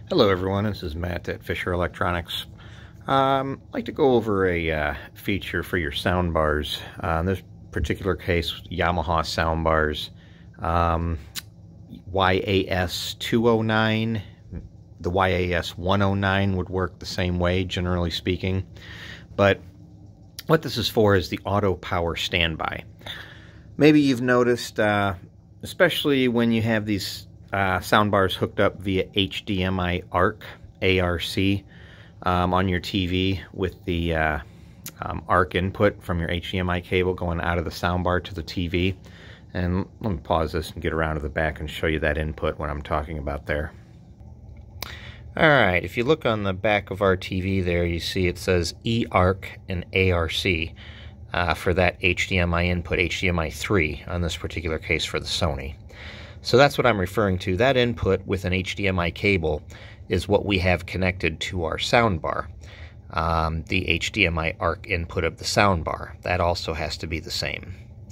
Hello everyone, this is Matt at Fisher Electronics. I'd like to go over a feature for your soundbars. In this particular case, Yamaha Soundbars, YAS 209. The YAS 109 would work the same way, generally speaking. But what this is for is the auto power standby. Maybe you've noticed, especially when you have these soundbars hooked up via HDMI ARC, on your TV with the ARC input from your HDMI cable going out of the soundbar to the TV. And let me pause this and get around to the back and show you that input, what I'm talking about there. Alright, if you look on the back of our TV there, you see it says eARC and ARC for that HDMI input, HDMI 3 on this particular case for the Sony. So that's what I'm referring to. That input with an HDMI cable is what we have connected to our soundbar. The HDMI ARC input of the soundbar. That also has to be the same.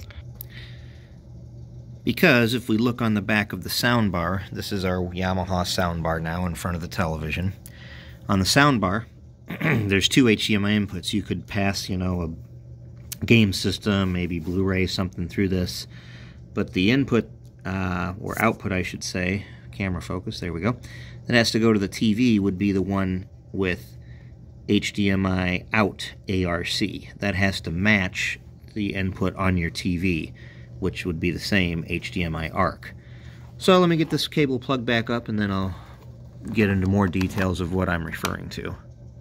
Because if we look on the back of the soundbar, this is our Yamaha Soundbar now in front of the television. On the soundbar, there's two HDMI inputs. You could pass, a game system, maybe Blu-ray, something through this. But the input, or output I should say, camera focus, there we go, that has to go to the TV would be the one with HDMI out ARC. That has to match the input on your TV, which would be the same HDMI ARC. So let me get this cable plugged back up and then I'll get into more details of what I'm referring to.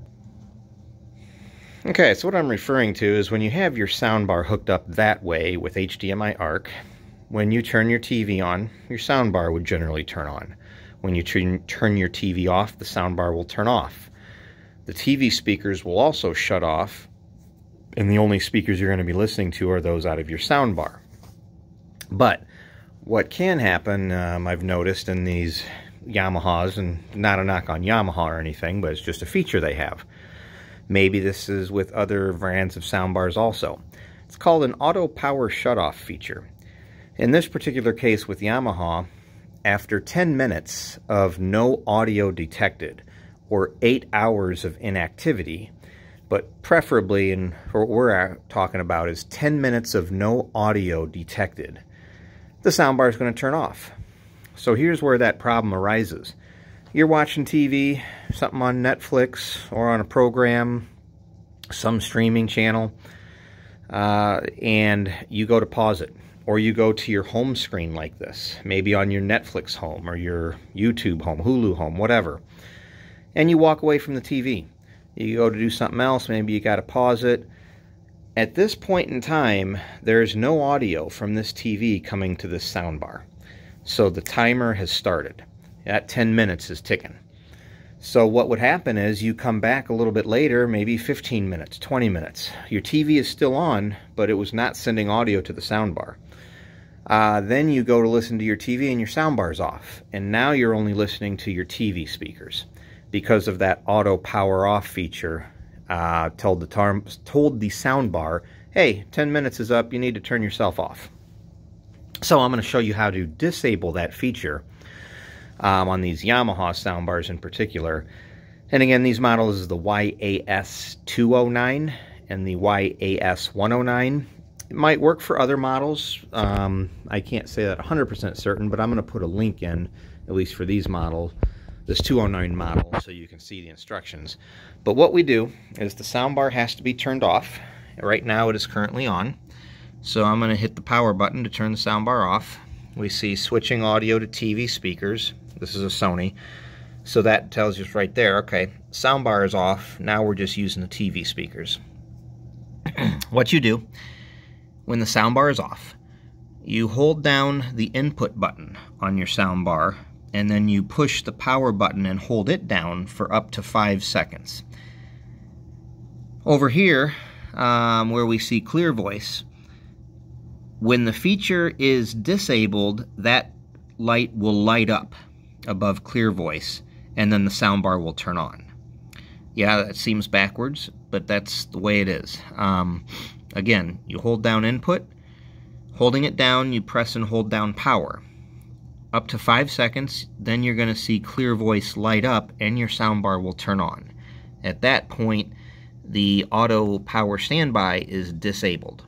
Okay, so what I'm referring to is when you have your soundbar hooked up that way with HDMI ARC, when you turn your TV on, your soundbar would generally turn on. When you turn your TV off, the soundbar will turn off. The TV speakers will also shut off, and the only speakers you're going to be listening to are those out of your soundbar. But what can happen, I've noticed in these Yamahas, and not a knock on Yamaha or anything, but it's just a feature they have. Maybe this is with other brands of soundbars also. It's called an auto power shutoff feature. In this particular case with Yamaha, after 10 minutes of no audio detected, or 8 hours of inactivity, but preferably, and what we're talking about is 10 minutes of no audio detected, the soundbar is going to turn off. So here's where that problem arises. You're watching TV, something on Netflix, or on a program, some streaming channel, and you go to pause it. Or you go to your home screen like this, maybe on your Netflix home or your YouTube home, Hulu home, whatever. And you walk away from the TV. You go to do something else, maybe you got to pause it. At this point in time, there's no audio from this TV coming to this soundbar. So the timer has started. That 10 minutes is ticking. So what would happen is you come back a little bit later, maybe 15 minutes, 20 minutes. Your TV is still on, but it was not sending audio to the soundbar. Then you go to listen to your TV and your soundbar's off. And now you're only listening to your TV speakers because of that auto power off feature. Told the soundbar, hey, 10 minutes is up, you need to turn yourself off. So I'm going to show you how to disable that feature on these Yamaha soundbars in particular. And again, these models is the YAS 209 and the YAS 109. It might work for other models. I can't say that 100% certain, but I'm going to put a link in, at least for these models, this 209 model, so you can see the instructions. But what we do is the soundbar has to be turned off. Right now it is currently on. So I'm going to hit the power button to turn the soundbar off. We see switching audio to TV speakers. This is a Sony. So that tells us right there, okay, soundbar is off. Now we're just using the TV speakers. What you do, when the soundbar is off, you hold down the input button on your soundbar, and then you push the power button and hold it down for up to 5 seconds. Over here, where we see clear voice, when the feature is disabled, that light will light up above clear voice, and then the soundbar will turn on. Yeah, that seems backwards, but that's the way it is. Again, you hold down input. Holding it down, you press and hold down power. up to 5 seconds, then you're going to see clear voice light up and your soundbar will turn on. At that point, the auto power standby is disabled.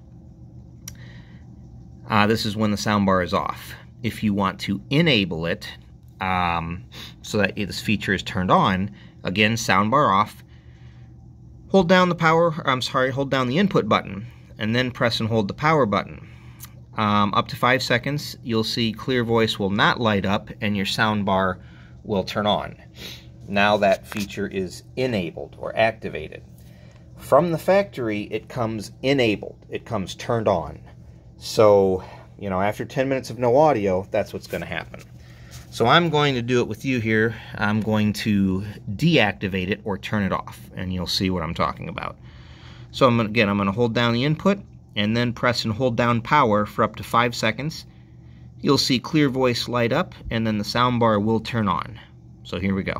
This is when the soundbar is off. If you want to enable it so that this feature is turned on, again, soundbar off, hold down the input button and then press and hold the power button. Up to 5 seconds, you'll see clear voice will not light up and your soundbar will turn on. Now that feature is enabled or activated. From the factory, it comes enabled. It comes turned on. So, you know, after 10 minutes of no audio, that's what's going to happen. So I'm going to do it with you here. I'm going to deactivate it or turn it off, and you'll see what I'm talking about. So I'm going to hold down the input and then press and hold down power for up to 5 seconds. You'll see clear voice light up and then the soundbar will turn on. So here we go.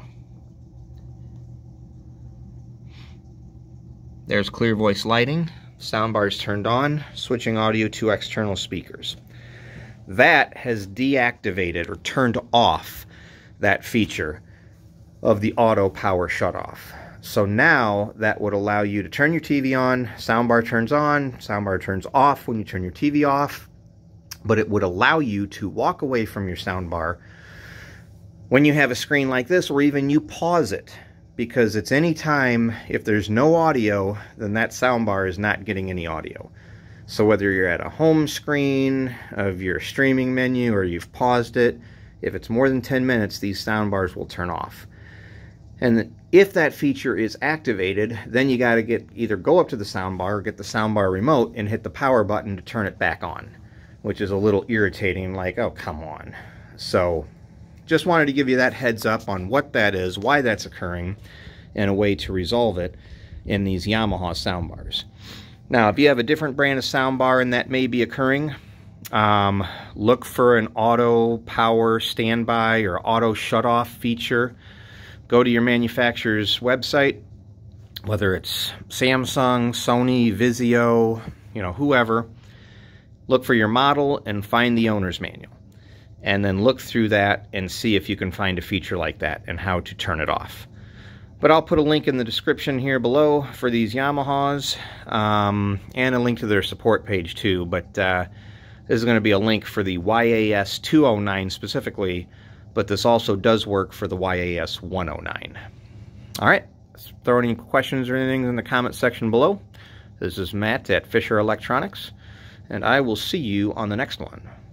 There's clear voice lighting, soundbar's turned on, switching audio to external speakers. That has deactivated or turned off that feature of the auto power shutoff. So now that would allow you to turn your TV on, soundbar turns off when you turn your TV off, but it would allow you to walk away from your soundbar when you have a screen like this, or even you pause it, because it's any time if there's no audio, then that soundbar is not getting any audio. So whether you're at a home screen of your streaming menu or you've paused it, if it's more than 10 minutes, these soundbars will turn off. And if that feature is activated, then you got to either go up to the soundbar or get the soundbar remote and hit the power button to turn it back on, which is a little irritating, like, oh, come on. So just wanted to give you that heads up on what that is, why that's occurring, and a way to resolve it in these Yamaha soundbars. Now, if you have a different brand of soundbar and that may be occurring, look for an auto power standby or auto shutoff feature. Go to your manufacturer's website, whether it's Samsung, Sony, Vizio, you know, whoever. Look for your model and find the owner's manual. And then look through that and see if you can find a feature like that and how to turn it off. But I'll put a link in the description here below for these Yamahas, and a link to their support page too. But this is going to be a link for the YAS 209 specifically, but this also does work for the YAS 109. All right, throw any questions or anything in the comment section below. This is Matt at Fisher Electronics, and I will see you on the next one.